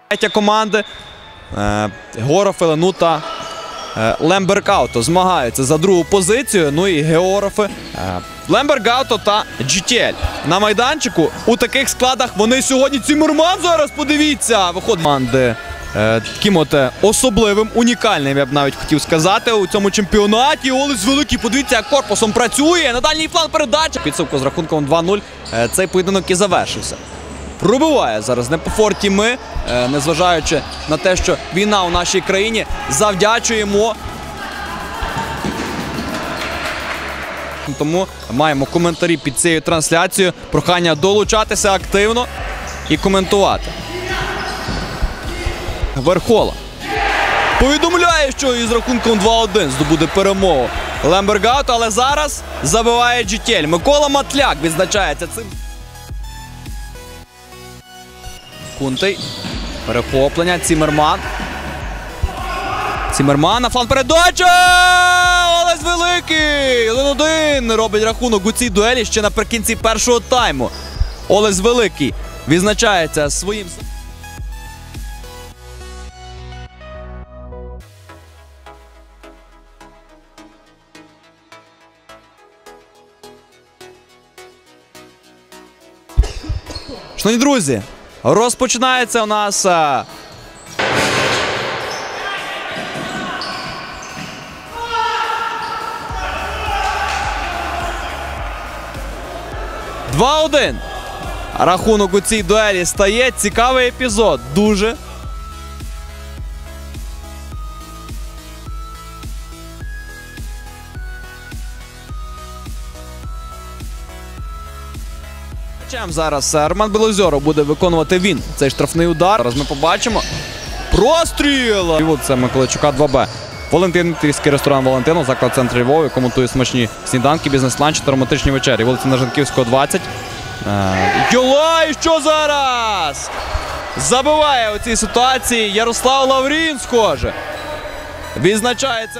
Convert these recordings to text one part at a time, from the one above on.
Третя команди. Георов, Елену та Лемберг-Ауто змагаються за другу позицію. Ну і географи Лемберг-Ауто та GTL. На майданчику у таких складах вони сьогодні. Циммерман зараз, подивіться, виходить команди таким от особливим, унікальним, я б навіть хотів сказати, у цьому чемпіонаті. Олесь Великий, подивіться, як корпусом працює. На дальній план передача. Підсумку з рахунком 2-0 цей поєдинок і завершився. Пробиває зараз не по форті ми, незважаючи на те, що війна у нашій країні, завдячуємо. Тому маємо коментарі під цією трансляцією. Прохання долучатися активно і коментувати. Верхола повідомляє, що із рахунком 2-1 здобуде перемогу Лемберг-Ауто, але зараз забиває GTL. Микола Матляк відзначається цим. Кунтей. Перехоплення. Циммерман. Циммерман на фланг передача! Олесь Великий! 1-1 робить рахунок у цій дуелі ще наприкінці першого тайму. Олесь Великий відзначається своїм... Шановні друзі, розпочинається у нас 2-1. Рахунок у цій дуелі стає. Цікавий епізод. Дуже. Зараз Роман Білозьоров буде виконувати він цей штрафний удар. Зараз ми побачимо. Простріл! Це Миколайчука 2Б. Валентин, трійський ресторан Валентино, заклад центру Львова, коментує смачні сніданки, бізнес-ланчі та романтичні вечері. Вулиця Нажанківського, 20. Йолай, що зараз? Забиває у цій ситуації Ярослав Лаврін, схоже. Відзначається...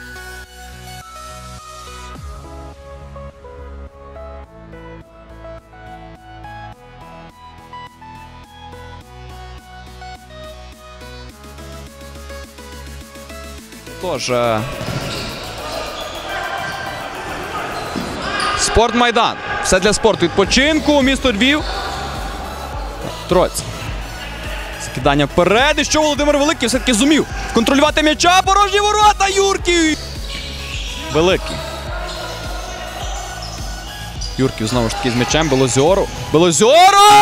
Тож, Спортмайдан. Все для спорту. Відпочинку. Місто Львів. Троць. Скидання вперед. І що Володимир Великий все-таки зумів контролювати м'яча. Порожні ворота. Юрків. Великий. Юрків знову ж таки з м'ячем. Білозьоров. Білозьоров!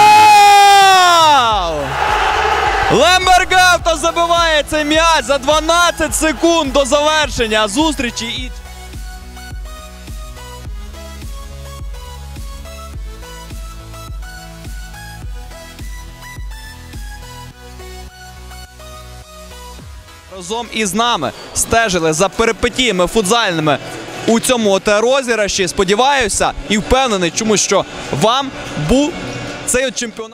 Лемберг-Ауто забиває цей м'яч за 12 секунд до завершення зустрічі. І... Разом із нами стежили за перипетіями футзальними у цьому розіграші. Сподіваюся і впевнений, чому що вам був цей чемпіонат.